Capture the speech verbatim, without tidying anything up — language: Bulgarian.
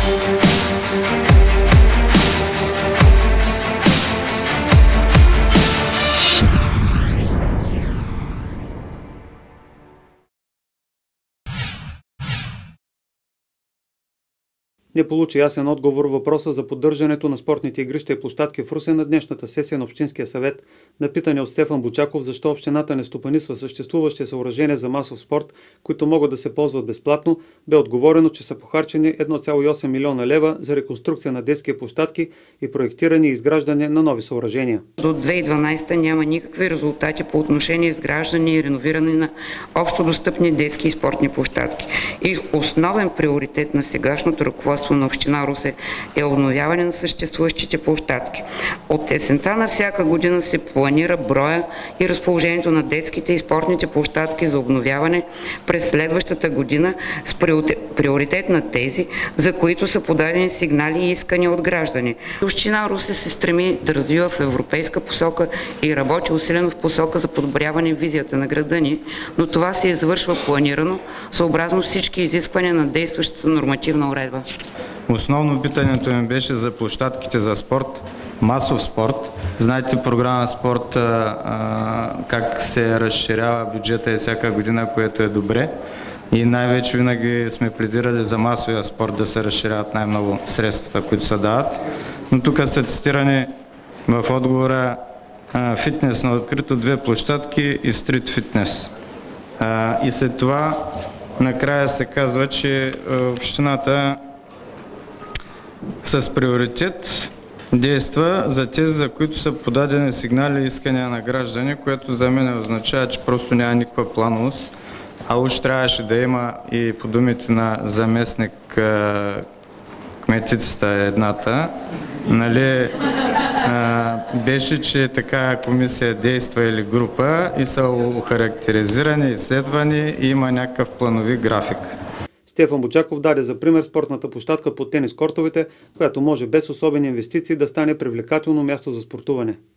Не получи ясен отговор въпроса за поддържането на спортните игрища и площадки в Русе на днешната сесия на Общинския съвет. На питане от Стефан Бучаков защо общината не стопанисва съществуващи съоръжения за масов спорт, които могат да се ползват безплатно, бе отговорено, че са похарчени едно цяло и осем милиона лева за реконструкция на детски площадки и проектиране и изграждане на нови съоръжения. До две хиляди и дванадесета няма никакви резултати по отношение изграждане и реновиране на общо достъпни детски и спортни площадки. И основен приоритет на сегашното ръководство на община Русе е обновяване на съществуващите площадки. От есента на всяка година се планира броя и разположението на детските и спортните площадки за обновяване през следващата година с приоритет на тези, за които са подадени сигнали и искания от граждани. Община Русе се стреми да развива в европейска посока и работи усилено в посока за подобряване визията на града ни, но това се извършва планирано, съобразно всички изисквания на действащата нормативна уредба. Основно питането ми беше за площадките за спорт, масов спорт. Знаете програма спорт, а, как се разширява бюджета и всяка година, което е добре. И най-вече винаги сме пледирали за масовия спорт да се разширяват най-много средствата, които се дават. Но тук са цитирани в отговора а, фитнес на открито, две площадки и стрит фитнес. А, и след това накрая се казва, че а, общината с приоритет действа за тези, за които са подадени сигнали и искания на граждани, което за мен означава, че просто няма никаква плановост, а уж трябваше да има и по думите на заместник кметицата едната, нали, а, беше, че така комисия действа или група и са охарактеризирани, изследвани и има някакъв планови график. Стефан Бучаков даде за пример спортната площадка под тенис кортовете, която може без особени инвестиции да стане привлекателно място за спортуване.